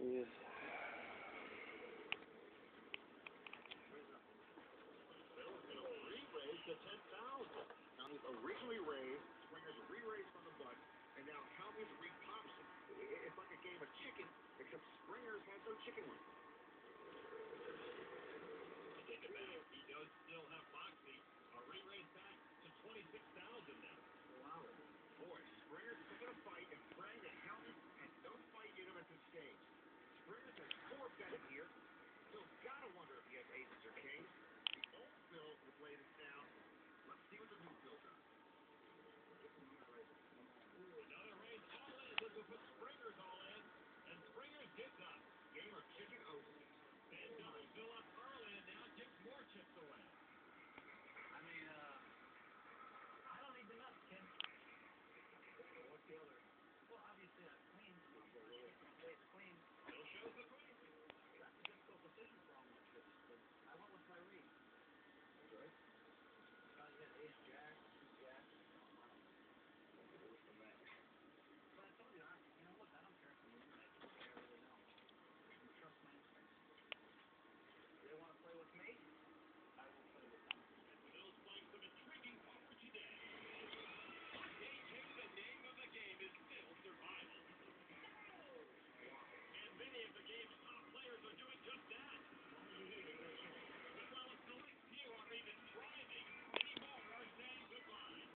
Yes. Bill's going to re-raise to 10,000. Now, he's originally raised, Springer's re-raised from the butt, and now Calvin's re-pops it. It's like a game of chicken, except Springer's has no chicken wing. Take it back. He does still have Moxie. A re-raise back to 26,000 now. Wow. Boy, Springer's picking a fight and praying that Calvin has no fight in him at this stage. Springer's has 4 betted here. Phil's got to wonder if he has aces or kings. The old Phil would lay this down. Let's see what the new Phil does. Another raise all in. This will put Springer's all in. And Springer's gets up. Game of chicken oats. $10 Phil up.